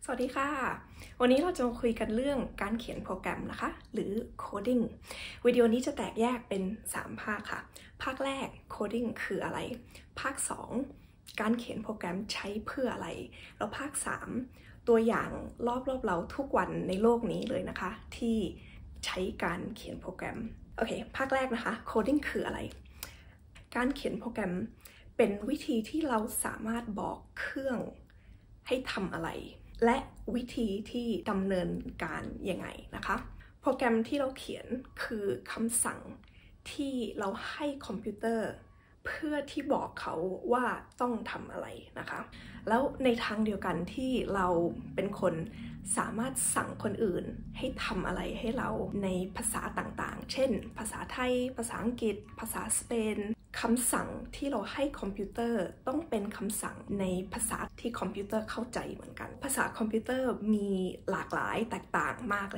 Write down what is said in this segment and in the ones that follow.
สวัสดีค่ะวันนี้เราจะมาคุยกันเรื่องการเขียนโปรแกรมนะคะหรือ coding วิดีโอนี้จะแตกแยกเป็น3ภาคค่ะภาคแรก coding คืออะไรภาค2การเขียนโปรแกรมใช้เพื่ออะไรแล้วภาค3ตัวอย่างรอบเราทุกวันในโลกนี้เลยนะคะที่ใช้การเขียนโปรแกรมโอเคภาคแรกนะคะ coding คืออะไรการเขียนโปรแกรมเป็นวิธีที่เราสามารถบอกเครื่องให้ทำอะไรและวิธีที่ดำเนินการยังไงนะคะโปรแกรมที่เราเขียนคือคำสั่งที่เราให้คอมพิวเตอร์เพื่อที่บอกเขาว่าต้องทำอะไรนะคะแล้วในทางเดียวกันที่เราเป็นคนสามารถสั่งคนอื่นให้ทำอะไรให้เราในภาษาต่างๆเช่นภาษาไทยภาษาอังกฤษภาษาสเปนคำสั่งที่เราให้คอมพิวเตอร์ต้องเป็นคำสั่งในภาษาที่คอมพิวเตอร์เข้าใจเหมือนกันภาษาคอมพิวเตอร์มีหลากหลายแตกต่างมากเลย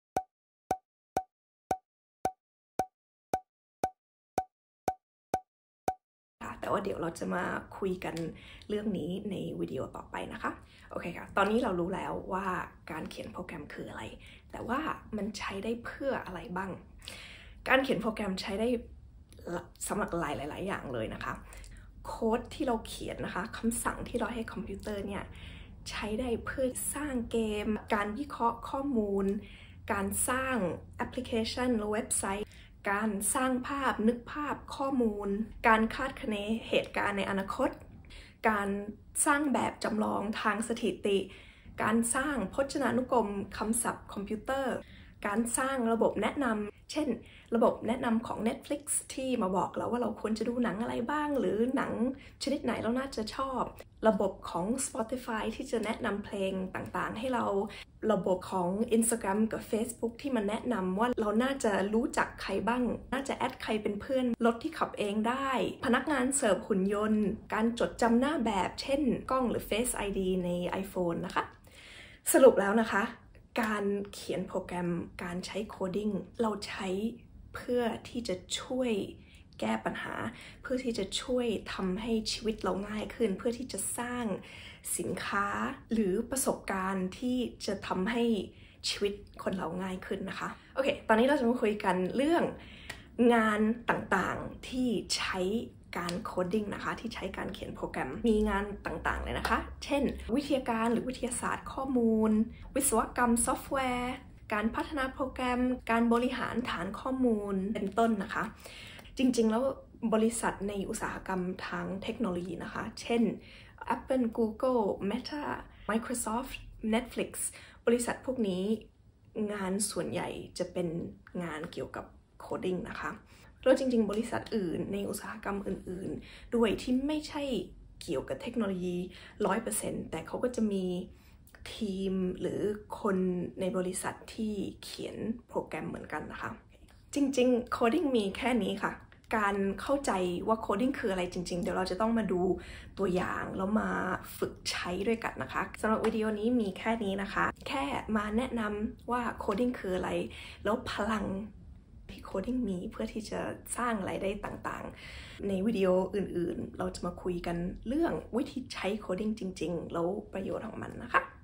แต่ว่าเดี๋ยวเราจะมาคุยกันเรื่องนี้ในวิดีโอต่อไปนะคะโอเคค่ะตอนนี้เรารู้แล้วว่าการเขียนโปรแกรมคืออะไรแต่ว่ามันใช้ได้เพื่ออะไรบ้างการเขียนโปรแกรมใช้ได้สำหรับหลายอย่างเลยนะคะโค้ดที่เราเขียนนะคะคำสั่งที่เราให้คอมพิวเตอร์เนี่ยใช้ได้เพื่อสร้างเกมการวิเคราะห์ข้อมูลการสร้างแอปพลิเคชันหรือเว็บไซต์การสร้างภาพนึกภาพข้อมูลการคาดคะเนเหตุการณ์ในอนาคตการสร้างแบบจำลองทางสถิติการสร้างพจนานุกรมคำศัพท์คอมพิวเตอร์การสร้างระบบแนะนำเช่นระบบแนะนำของ Netflix ที่มาบอกเราว่าเราควรจะดูหนังอะไรบ้างหรือหนังชนิดไหนเราน่าจะชอบระบบของ Spotify ที่จะแนะนำเพลงต่างๆให้เราระบบของ Instagram กับ Facebook ที่มันแนะนำว่าเราน่าจะรู้จักใครบ้างน่าจะแอดใครเป็นเพื่อนรถที่ขับเองได้พนักงานเสิร์ฟหุ่นยนต์การจดจำหน้าแบบเช่นกล้องหรือ Face ID ใน iPhone นะคะสรุปแล้วนะคะการเขียนโปรแกรมการใช้โคดิ้งเราใช้เพื่อที่จะช่วยแก้ปัญหาเพื่อที่จะช่วยทำให้ชีวิตเราง่ายขึ้นเพื่อที่จะสร้างสินค้าหรือประสบการณ์ที่จะทำให้ชีวิตคนเราง่ายขึ้นนะคะโอเคตอนนี้เราจะมาคุยกันเรื่องงานต่างๆที่ใช้การโคดดิ้งนะคะที่ใช้การเขียนโปรแกรมมีงานต่างๆเลยนะคะเช่นวิทยาการหรือวิทยาศาสตร์ข้อมูลวิศวกรรมซอฟต์แวร์การพัฒนาโปรแกรมการบริหารฐานข้อมูลเป็นต้นนะคะจริงๆแล้วบริษัทในอุตสาหกรรมทางเทคโนโลยีนะคะเช่น Apple Google Meta Microsoft Netflix บริษัทพวกนี้งานส่วนใหญ่จะเป็นงานเกี่ยวกับโคดิ้งนะคะแล้วจริงๆบริษัทอื่นในอุตสาหกรรมอื่นๆด้วยที่ไม่ใช่เกี่ยวกับเทคโนโลยี 100% แต่เขาก็จะมีทีมหรือคนในบริษัทที่เขียนโปรแกรมเหมือนกันนะคะจริงๆโคดิ้งมีแค่นี้ค่ะการเข้าใจว่าโคดิ้งคืออะไรจริงๆเดี๋ยวเราจะต้องมาดูตัวอย่างแล้วมาฝึกใช้ด้วยกันนะคะสำหรับวิดีโอนี้มีแค่นี้นะคะแค่มาแนะนำว่าโคดิ้งคืออะไรแล้วพลังที่โคดิ้งมีเพื่อที่จะสร้างรายได้ต่างๆในวิดีโออื่นๆเราจะมาคุยกันเรื่องวิธีใช้โคดิ้งจริงๆแล้วประโยชน์ของมันนะคะ